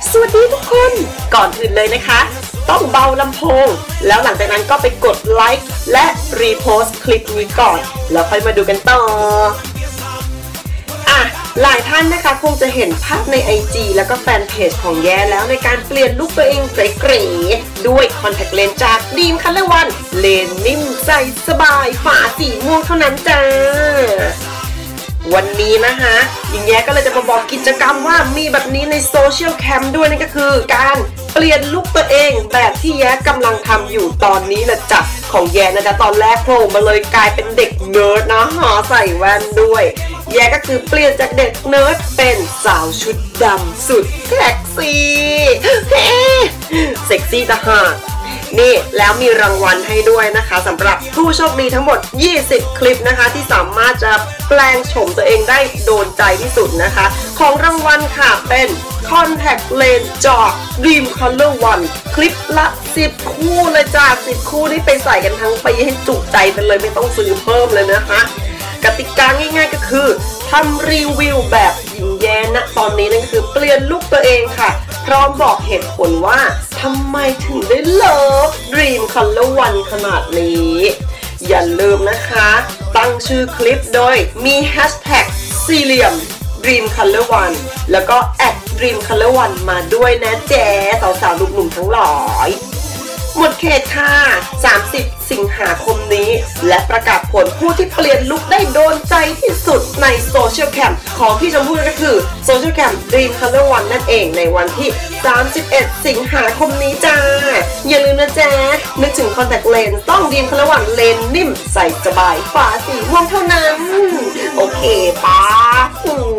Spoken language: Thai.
สวัสดีทุกคนก่อนอื่นเลยนะคะต้องเบาลำโพงแล้วหลังจากนั้นก็ไปกดไลค์และรีโพสต์คลิปนี้ก่อนแล้วค่อยมาดูกันต่อหลายท่านนะคะคงจะเห็นภาพใน IG แล้วก็แฟนเพจของแย้แล้วในการเปลี่ยนลุคตัวเองเก๋ๆด้วยคอนแทคเลนส์จากดีมคัลเลอร์วันเลนนิ่มใสสบายฝาสีม่วงเท่านั้นจ้าวันนี้นะคะหญิงแย้ก็เลยจะมาบอกกิจกรรมว่ามีแบบนี้ในโซเชียลแคมด้วยนั่นก็คือการเปลี่ยนลุคตัวเองแบบที่แย้กำลังทำอยู่ตอนนี้นะจ๊ะของแย้นะจ๊ะตอนแรกโผล่มาเลยกลายเป็นเด็กเนิร์ดนะใส่แว่นด้วยแย้ก็คือเปลี่ยนจากเด็กเนิร์ดเป็นสาวชุดดำสุดเซ็กซี่เซ็กซี่ตะหากนี่แล้วมีรางวัลให้ด้วยนะคะสำหรับผู้โชคดีทั้งหมด20คลิปนะคะที่สามารถจะแปลงโฉมตัวเองได้โดนใจที่สุดนะคะของรางวัลค่ะเป็น Contact Lens จาก Dream Color One คลิปละ10คู่เลยจ้า10คู่นี่ไปใส่กันทั้งปีให้จุใจไปเลยไม่ต้องซื้อเพิ่มเลยนะคะกติกาง่ายๆก็คือทำรีวิวแบบหญิงแย้นะตอนนี้นั่นคือเปลี่ยนลุคตัวเองค่ะพร้อมบอกเหตุผลว่าทำไมถึงได้เลิฟ Dream Color One ขนาดนี้อย่าลืมนะคะตั้งชื่อคลิปโดยมีแฮชแท็กสี่เหลี่ยม Dream Color One แล้วก็@Dream Color One มาด้วยนะแจ๊สาวๆหนุ่มๆทั้งหลายหมดเขตค่ะ30สิงหาคมนี้และประกาศผลผู้ที่เปลี่ยนลุคได้โดนใจที่สุดในโซเชียลแคมของพี่ชมพู่ก็คือโซเชียลแคม Dream Color One นั่นเองในวันที่31สิงหาคมนี้จ้าอย่าลืมนะจ๊ะนึกถึง Contact Lens ต้อง Dream Color One เลนนิ่มใส่สบายฝาสีม่วงเท่านั้นโอเคปะ